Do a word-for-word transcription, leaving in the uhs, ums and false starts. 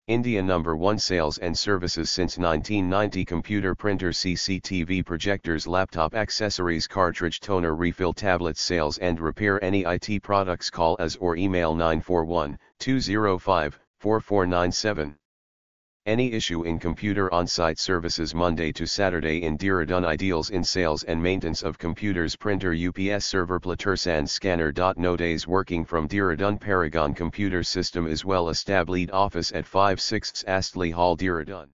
India number one sales and services since nineteen ninety. Computer printer, C C T V projectors, laptop accessories, cartridge, toner, refill, tablets. Sales and repair any I T products. Call us or email nine four one, two zero five, four four nine seven. Any issue in computer on-site services Monday to Saturday in Dehradun. Ideals in sales and maintenance of computers, printer, U P S server, PLOTERSAND, SCANNER.NOWDAYS. Working from Dehradun. Paragon computer system is well established. Office at five sixty ASSTLY Hall, Dehradun.